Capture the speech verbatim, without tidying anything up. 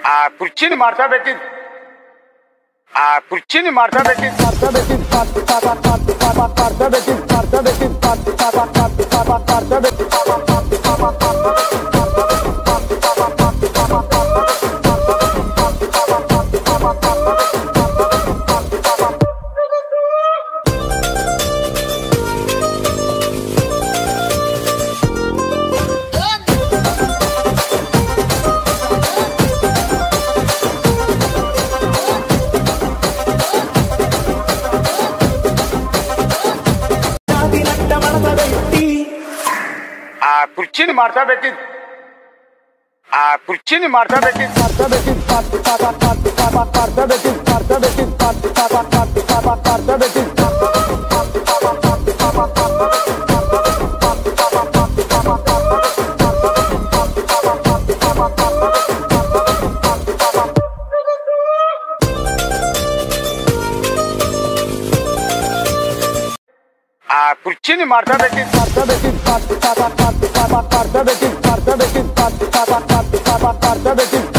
ಆ ಕುರ್ಚಿನಿ ಮಾಡ್ತಾ ಬೇಕಿದ್ ಆ ಕುರ್ಚಿನಿ ಮಾಡ್ತಾ ಬೇಕಿದ್ ಮಾಡ್ತಾ ಬೇಕಿದ್ ಮಾಡ್ತಾ ಬೇಕಿದ್ ಮಾಡ್ತಾ ಬೇಕಿದ್ ಮಾಡ್ತಾ ಬೇಕಿದ್ ಆ ಕುರ್ಚಿನಿ ಮಾಡ್ತಾ ಬೇಕಿದ್ ಆ ಕುರ್ಚಿನಿ ಮಾಡ್ತಾ ಬೇಕಿದ್ ಮಾಡ್ತಾ ಬೇಕಿದ್ ಮಾಡ್ತಾ ಬೇಕಿದ್ ಮಾಡ್ತಾ ಬೇಕಿದ್ ಮಾಡ್ತಾ ಬೇಕಿದ್ ಆ ಕುರ್ಚಿನಿ ಮಾಡ್ತಾ ಬೇಕಿದ್ ಮಾಡ್ತಾ ಬೇಕಿದ್ ಮಾಡ್ತಾ ಬೇಕಿದ್ ಮಾಡ್ತಾ ಬೇಕಿದ್ ಮಾಡ್ತಾ ಬೇಕಿದ್